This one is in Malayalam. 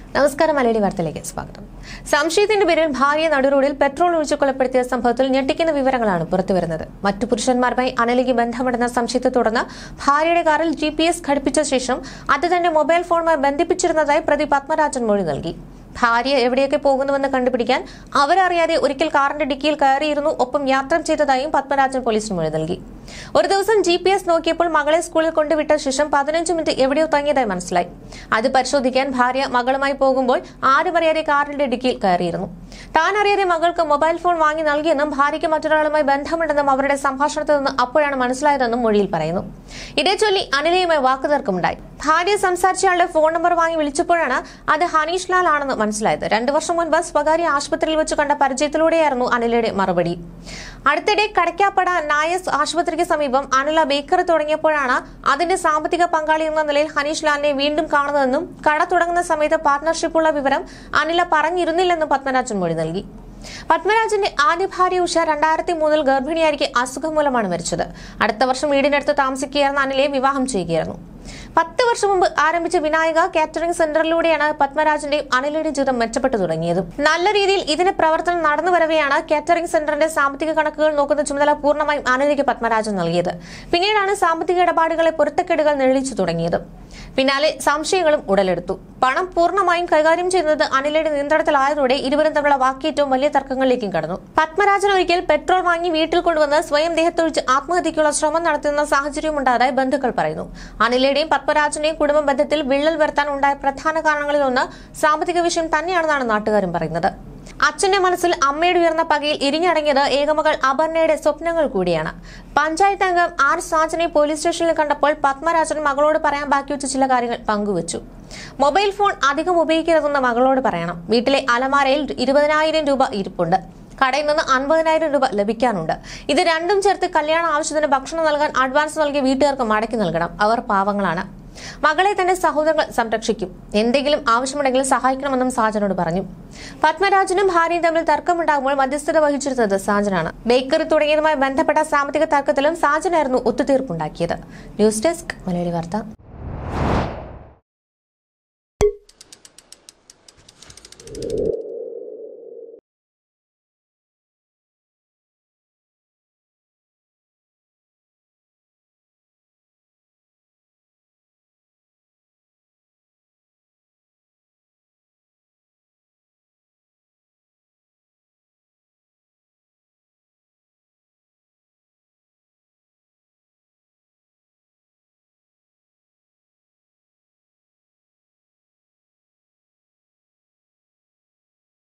നമസ്കാരം. മലയാളി വാർത്തയിലേക്ക് സ്വാഗതം. സംശയത്തിന്റെ പേരിൽ ഭാര്യയെ നടുറോഡിൽ പെട്രോൾ ഒഴിച്ച് കൊലപ്പെടുത്തിയ സംഭവത്തിൽ ഞെട്ടിക്കുന്ന വിവരങ്ങളാണ് പുറത്തുവരുന്നത്. മറ്റു പുരുഷന്മാരുമായി അനിലയ്ക്ക് ബന്ധമുണ്ടെന്ന സംശയത്തെ തുടർന്ന് ഭാര്യയുടെ കാറിൽ GPS ഘടിപ്പിച്ച ശേഷം അത് തന്നെ മൊബൈൽ ഫോണുമായി ബന്ധിപ്പിച്ചിരുന്നതായി പ്രതി പത്മരാജൻ മൊഴി നൽകി. ഭാര്യ എവിടെയൊക്കെ പോകുന്നുവെന്ന് കണ്ടുപിടിക്കാൻ അവരറിയാതെ ഒരിക്കൽ കാറിന്റെ ഡിക്കിയിൽ കയറിയിരുന്നു, ഒപ്പം യാത്ര ചെയ്തതായും പത്മരാജൻ പോലീസിന് മൊഴി നൽകി. ഒരു ദിവസം GPS നോക്കിയപ്പോൾ മകളെ സ്കൂളിൽ കൊണ്ടുവിട്ട ശേഷം 15 മിനിറ്റ് എവിടെയോ തങ്ങിയതായി മനസ്സിലായി. അത് പരിശോധിക്കാൻ ഭാര്യ മകളുമായി പോകുമ്പോൾ ആരും അറിയാതെ കാറിന്റെ ഡിക്കിയിൽ കയറിയിരുന്നു. താൻ അറിയാതെ മകൾക്ക് മൊബൈൽ ഫോൺ വാങ്ങി നൽകിയെന്നും ഭാര്യയ്ക്ക് മറ്റൊരാളുമായി ബന്ധമുണ്ടെന്നും അവരുടെ സംഭാഷണത്തിൽ നിന്ന് അപ്പോഴാണ് മനസ്സിലായതെന്നും മൊഴിയിൽ പറയുന്നു. ഇതേ ചൊല്ലി അനിലയുമായി വാക്കുതർക്കമുണ്ടായി. ഭാര്യ സംസാരിച്ചയാളുടെ ഫോൺ നമ്പർ വാങ്ങി വിളിച്ചപ്പോഴാണ് അത് ഹനീഷ് ലാൽ ആണെന്ന് മനസ്സിലായത്. 2 വർഷം മുൻപ് സ്വകാര്യ ആശുപത്രിയിൽ വെച്ച് കണ്ട പരിചയത്തിലൂടെയായിരുന്നു അനിലയുടെ മറുപടി. അടുത്തിടെ കടക്കാപ്പട നായസ് ആശുപത്രിക്ക് സമീപം അനില ബേക്കറി തുടങ്ങിയപ്പോഴാണ് അതിന്റെ സാമ്പത്തിക പങ്കാളി എന്ന നിലയിൽ ഹനീഷ് ലാലിനെ വീണ്ടും കാണുന്നതെന്നും കട തുടങ്ങുന്ന സമയത്ത് പാർട്ട്ണർഷിപ്പുള്ള വിവരം അനില പറഞ്ഞിരുന്നില്ലെന്നും പത്മരാജൻ മൊഴി നൽകി. പത്മരാജന്റെ ആദ്യ ഭാര്യ ഉഷ 2003 ഗർഭിണിയായിരിക്കെ അസുഖം മൂലമാണ് മരിച്ചത്. അടുത്ത വർഷം വീടിനടുത്ത് താമസിക്കുകയായിരുന്ന അനിലയെ വിവാഹം ചെയ്യുകയായിരുന്നു. 10 വർഷം മുമ്പ് ആരംഭിച്ച വിനായക കാറ്ററിംഗ് സെന്ററിലൂടെയാണ് പത്മരാജന്റെയും അനിലയുടെയും ജീവിതം മെച്ചപ്പെട്ടു തുടങ്ങിയത്. നല്ല രീതിയിൽ ഇതിന്റെ പ്രവർത്തനം നടന്നു വരവെയാണ് കാറ്ററിംഗ് സെന്ററിന്റെ സാമ്പത്തിക കണക്കുകൾ നോക്കുന്ന ചുമതല പൂർണ്ണമായും അനിലയ്ക്ക് പത്മരാജൻ നൽകിയത്. പിന്നീടാണ് സാമ്പത്തിക ഇടപാടുകളെ പൊരുത്തക്കേടുകൾ നിഴലിച്ചു തുടങ്ങിയത്. പിന്നാലെ സംശയങ്ങളും ഉടലെടുത്തു. പണം പൂർണ്ണമായും കൈകാര്യം ചെയ്യുന്നത് അനിലയുടെ നിയന്ത്രണത്തിലായതോടെ ഇരുവരും തമ്മിലുള്ള വാക്കേറ്റവും വലിയ തർക്കങ്ങളിലേക്കും കടന്നു. പത്മരാജൻ ഒരിക്കൽ പെട്രോൾ വാങ്ങി വീട്ടിൽ കൊണ്ടുവന്ന് സ്വയം ദേഹത്തൊഴിച്ച് ആത്മഹത്യയ്ക്കുള്ള ശ്രമം നടത്തുന്ന സാഹചര്യമുണ്ടായതായി ബന്ധുക്കൾ പറയുന്നു. അനിലയുടെയും പത്മരാജന്റെയും കുടുംബ ബന്ധത്തിൽ വിള്ളൽ വരുത്താൻ ഉണ്ടായ പ്രധാന കാരണങ്ങളിലൊന്ന് സാമ്പത്തിക വിഷയം തന്നെയാണെന്നാണ് നാട്ടുകാരും പറയുന്നത്. അച്ഛന്റെ മനസ്സിൽ അമ്മയുടെ ഉയർന്ന പകയിൽ ഇരിഞ്ഞടങ്ങിയത് ഏകമകൾ അപർണയുടെ സ്വപ്നങ്ങൾ കൂടിയാണ്. പഞ്ചായത്ത് അംഗം R സാജനെ പോലീസ് സ്റ്റേഷനിൽ കണ്ടപ്പോൾ പത്മരാജൻ മകളോട് പറയാൻ ബാക്കി വെച്ച ചില കാര്യങ്ങൾ പങ്കുവച്ചു. മൊബൈൽ ഫോൺ അധികം ഉപയോഗിക്കരുതെന്ന് മകളോട് പറയണം. വീട്ടിലെ അലമാരയിൽ 20,000 രൂപ ഇരിപ്പുണ്ട്. കടയിൽ നിന്ന് 50,000 രൂപ ലഭിക്കാനുണ്ട്. ഇത് രണ്ടും ചേർത്ത് കല്യാണ ആവശ്യത്തിന് ഭക്ഷണം നൽകാൻ അഡ്വാൻസ് നൽകിയ വീട്ടുകാർക്ക് മടക്കി നൽകണം. അവർ പാവങ്ങളാണ്. മകളെ തന്റെ സഹോദരങ്ങൾ സംരക്ഷിക്കും. എന്തെങ്കിലും ആവശ്യമുണ്ടെങ്കിൽ സഹായിക്കണമെന്നും സാജനോട് പറഞ്ഞു. പത്മരാജനും ഭാര്യയും തമ്മിൽ തർക്കമുണ്ടാകുമ്പോൾ മധ്യസ്ഥത വഹിച്ചിരുന്നത് സാജനാണ്. ബേക്കറി തുടങ്ങിയതുമായി ബന്ധപ്പെട്ട സാമ്പത്തിക തർക്കത്തിലും സാജനായിരുന്നു ഒത്തുതീർപ്പുണ്ടാക്കിയത്. ന്യൂസ് ഡെസ്ക് മലയാളി വാർത്ത.